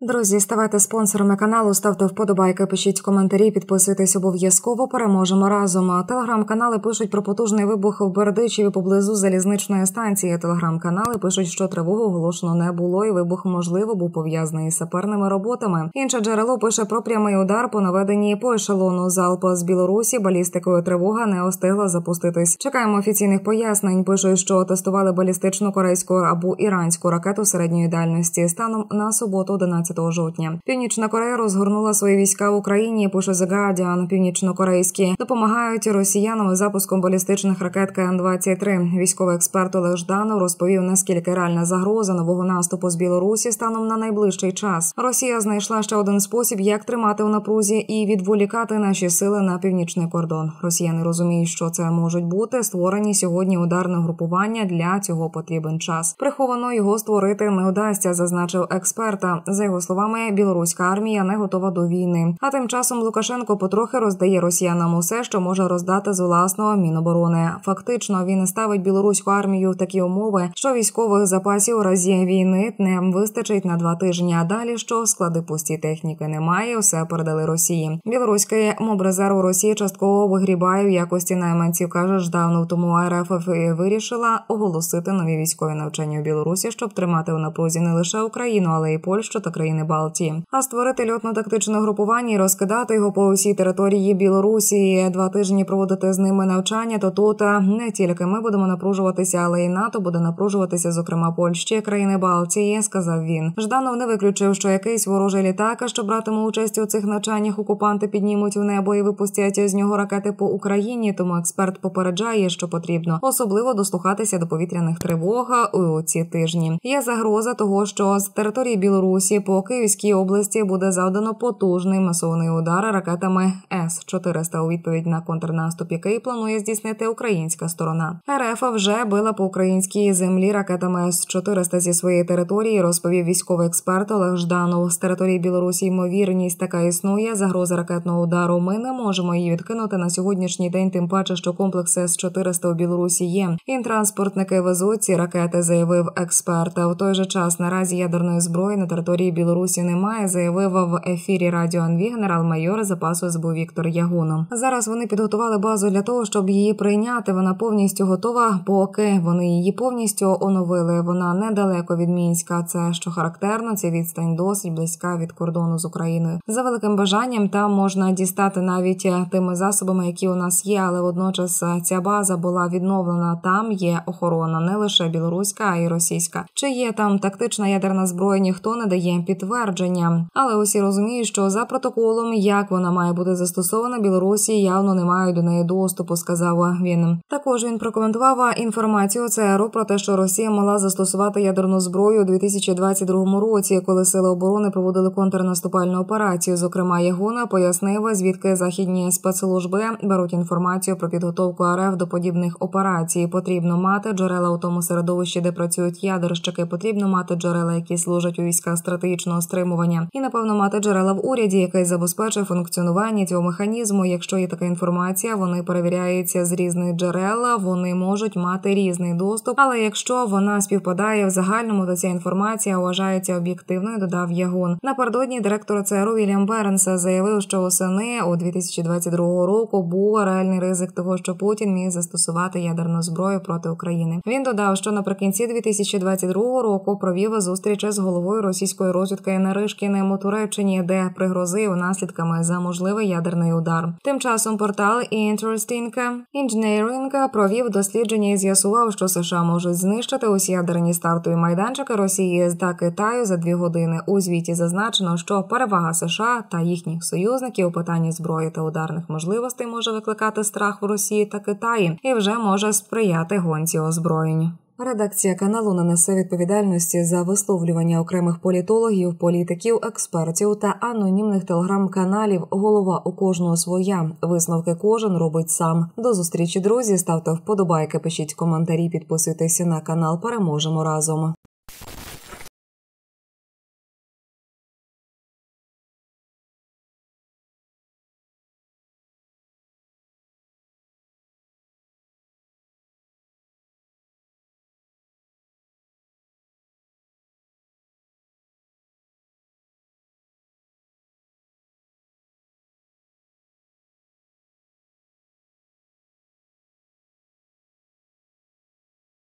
Друзі, ставайте спонсорами каналу, ставте вподобайки, пишіть коментарі, підписуйтесь обов'язково, переможемо разом. Телеграм-канали пишуть про потужний вибух в Бердичеві поблизу залізничної станції. Телеграм-канали пишуть, що тривогу оголошено не було і вибух, можливо, був пов'язаний із саперними роботами. Інше джерело пише про прямий удар по наведенні по ешелону. Залп з Білорусі балістикою тривога не встигла запуститись. Чекаємо офіційних пояснень. Пишуть, що тестували балістичну корейську або іранську ракету середньої дальності станом на суботу 11 жовтня. Північна Корея розгорнула свої війська в Україні, пише The Guardian. Північно-корейські допомагають росіянам із запуском балістичних ракет КН-23. Військовий експерт Олег Жданов розповів, наскільки реальна загроза нового наступу з Білорусі станом на найближчий час. Росія знайшла ще один спосіб, як тримати у напрузі і відволікати наші сили на північний кордон. Росіяни розуміють, що це можуть бути створені сьогодні ударне групування, для цього потрібен час. Приховано його створити не вдасться, зазначив експерта. За його словами, білоруська армія не готова до війни. А тим часом Лукашенко потрохи роздає росіянам усе, що може роздати з власного Міноборони. Фактично, він ставить білоруську армію в такі умови, що військових запасів у разі війни не вистачить на 2 тижні. А далі що? Склади пусті, техніки немає, все передали Росії. Білоруський мобрезерв Росії частково вигрібає в якості найманців, каже Жданов. Тому РФ вирішила оголосити нові військові навчання в Білорусі, щоб тримати у напрузі не лише Україну, але й Польщу та країни Балтії. А створити льотно-тактичне групування і розкидати його по усій території Білорусі, 2 тижні проводити з ними навчання, то тут не тільки ми будемо напружуватися, але й НАТО буде напружуватися, зокрема Польщі, країни Балтії, сказав він. Жданов не виключив, що якийсь ворожий літак, що братиме участь у цих навчаннях, окупанти піднімуть в небо і випустять з нього ракети по Україні, тому експерт попереджає, що потрібно особливо дослухатися до повітряних тривог у ці тижні. Є загроза того, що з території Білорусі по Київській області буде завдано потужний масований удар ракетами С-400 у відповідь на контрнаступ, який планує здійснити українська сторона. РФ вже била по українській землі ракетами С-400 зі своєї території, розповів військовий експерт Олег Жданов. З території Білорусі ймовірність така існує, загроза ракетного удару. Ми не можемо її відкинути на сьогоднішній день, тим паче, що комплекс С-400 у Білорусі є. Інтранспортники везуть ці ракети, заявив експерт. У той же час наразі ядерної зброї на території Білорусі немає, заявив в ефірі Радіо НВ генерал-майор запасу СБУ Віктор Ягун. Зараз вони підготували базу для того, щоб її прийняти. Вона повністю готова, поки вони її повністю оновили. Вона недалеко від Мінська. Це, що характерно, ця відстань досить близька від кордону з Україною. За великим бажанням там можна дістати навіть тими засобами, які у нас є, але водночас ця база була відновлена. Там є охорона, не лише білоруська, а й російська. Чи є там тактична ядерна зброя, ніхто не дає підтвердження. Але усі розуміють, що за протоколом, як вона має бути застосована, Білорусі явно не мають до неї доступу, сказав він. Також він прокоментував інформацію ЦРУ про те, що Росія мала застосувати ядерну зброю у 2022 році, коли Сили оборони проводили контрнаступальну операцію. Зокрема, Ягуна пояснив, звідки західні спецслужби беруть інформацію про підготовку РФ до подібних операцій. Потрібно мати джерела у тому середовищі, де працюють ядерщики, потрібно мати джерела, які служать у військах стратегічного стримування. І, напевно, мати джерела в уряді, який забезпечує функціонування цього механізму. Якщо є така інформація, вони перевіряються з різних джерел, вони можуть мати різний доступ. Але якщо вона співпадає в загальному, то ця інформація вважається об'єктивною, додав Ягун. Напередодні директор ЦРУ Вільям Бернс заявив, що восени у 2022 року був реальний ризик того, що Путін міг застосувати ядерну зброю проти України. Він додав, що наприкінці 2022 року провів зустріч з головою російської розвідки Наришкіним у Туреччині, де пригрозив наслідками за можливий ядерний удар. Тим часом портал Interesting Engineering провів дослідження і з'ясував, що США можуть знищити усі ядерні стартові майданчики Росії та Китаю за 2 години. У звіті зазначено, що перевага США та їхніх союзників у питанні зброї та ударних можливостей може викликати страх в Росії та Китаї і вже може сприяти гонці озброєнь. Редакція каналу не несе відповідальності за висловлювання окремих політологів, політиків, експертів та анонімних телеграм-каналів. Голова у кожного своя. Висновки кожен робить сам. До зустрічі, друзі. Ставте вподобайки, пишіть коментарі, підписуйтеся на канал. Переможемо разом.